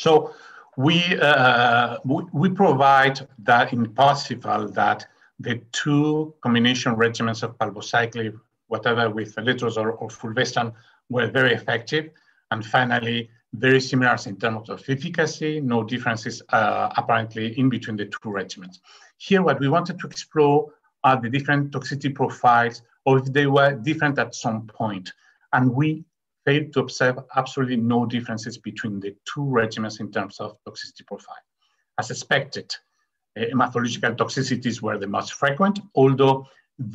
So we provide that in Parsifal that the two combination regimens of palbociclib, whatever with letrozole or fulvestrant, were very effective. And finally, very similar in terms of efficacy, no differences apparently in between the two regimens. Here, what we wanted to explore are the different toxicity profiles, or if they were different at some point. And we failed to observe absolutely no differences between the two regimens in terms of toxicity profile. As expected, hematological toxicities were the most frequent, although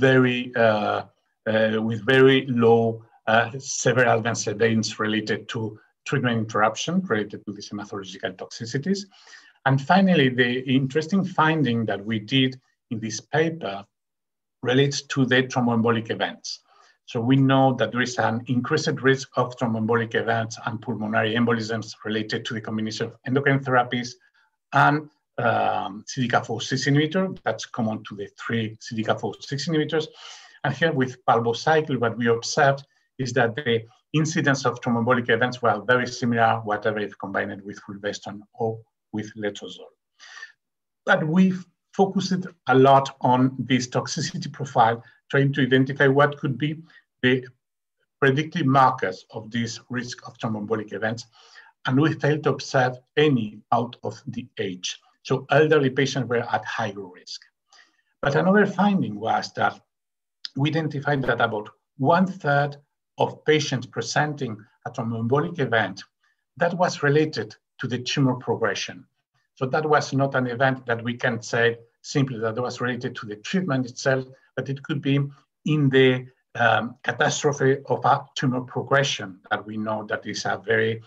with very low several adverse events related to treatment interruption related to these hematological toxicities. And finally, the interesting finding that we did in this paper relates to the thromboembolic events. So we know that there is an increased risk of thromboembolic events and pulmonary embolisms related to the combination of endocrine therapies and CDK4/6 inhibitor. That's common to the three CDK4/6 inhibitors. And here with palbociclib, what we observed is that the incidence of thromboembolic events were very similar, whatever if combined with fulvestrant or with letrozole. But we focused a lot on this toxicity profile, trying to identify what could be the predictive markers of this risk of thromboembolic events. And we failed to observe any out of the age. So elderly patients were at higher risk. But another finding was that we identified that about 1/3 of patients presenting a thromboembolic event that was related to the tumor progression. So that was not an event that we can say simply that was related to the treatment itself, but it could be in the catastrophe of a tumor progression that we know that is a very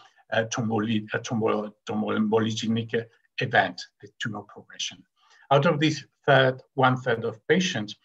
thromboembolic event, the tumor progression. Out of this 1/3 of patients,